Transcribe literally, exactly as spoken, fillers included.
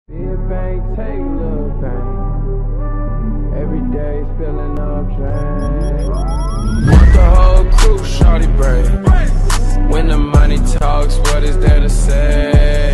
Big bang, take a little bang. Every day spilling up drain. Want the whole crew, shawty brain. When the money talks, what is there to say?